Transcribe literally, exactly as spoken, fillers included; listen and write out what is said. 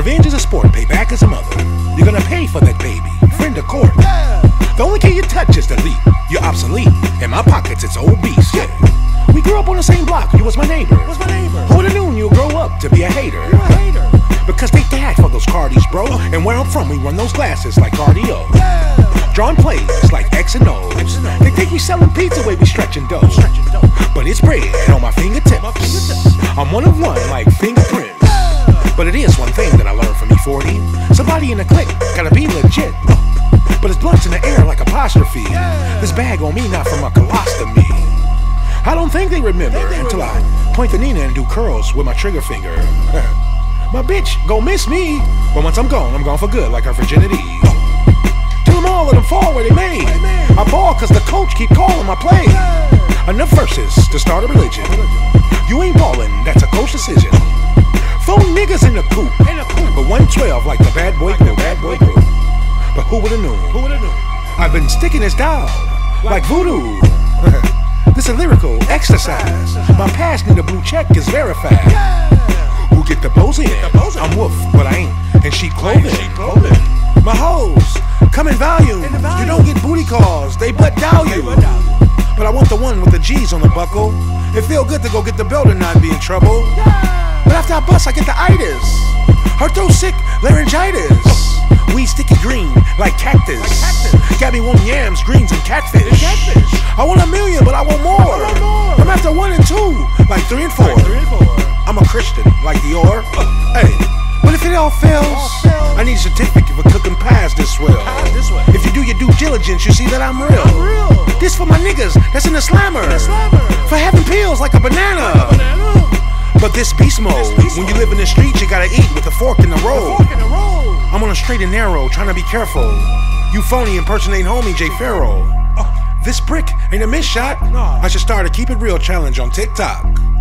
Revenge is a sport, payback is a mother. You're gonna pay for that baby, friend of court. The only key you touch is delete. You're obsolete. In my pockets, it's old beast. Yeah. We grew up on the same block. You was my neighbor. Was my neighbor. Who would've known you'll grow up to be a hater? You're a hater. Because they died for those Cardis, bro. And where I'm from, we run those glasses like cardio. Yeah. Drawing plays like X and O's. X and O's. They think we selling pizza way we stretching dough. Stretching dough. But it's bread on my fingertips. my fingertips. I'm one of one like fingerprints. Yeah. But it is one thing that I learned from E forty. Somebody in the clique gotta be legit. But it's blunts in the air like apostrophe. Yeah. This bag on me not from a colostomy. I don't think they remember think they until remember. I point the Nina and do curls with my trigger finger. My bitch gon' miss me, but once I'm gone, I'm gone for good like her virginity. Till them all of them fall where they made. I ball cause the coach keep calling my play. Yeah. Enough verses to start a religion. You ain't ballin', that's a coach decision. Four niggas in the coop, but one twelve like the bad boy group. Bad boy group. But who would've known? Who would've known? I've been sticking this down like voodoo. This a lyrical exercise. My past need a blue check is verified. Who get the bows in? I'm Wolf, but I ain't. And sheep clothing. My hoes come in volume. You don't get booty calls, they butt dial you. But I want the one with the G's on the buckle. It feel good to go get the belt and not be in trouble. But after I bust, I get the itis. Her throat sick, laryngitis. We sticky green like cactus. Like cactus. Got me wanting yams, greens, and catfish. And catfish. I want a million, but I want more. I want more. I'm after one and two, like three and four. Like three and four. I'm a Christian, like Dior. Uh, hey, but if it all fails, all fails, I need a certificate for cooking pies this well. Pies this way. If you do your due diligence, you see that I'm real. I'm real. This for my niggas that's in the slammer. In the slammer. For having pills like a banana. Like a banana. But this beast mode, this beast when you live in the streets, you gotta eat with a fork in the road. The fork in the road. I'm on a straight and narrow, trying to be careful. You phony impersonating homie Jay Farrow. Uh, this brick ain't a miss shot. Nah. I should start a Keep It Real challenge on TikTok.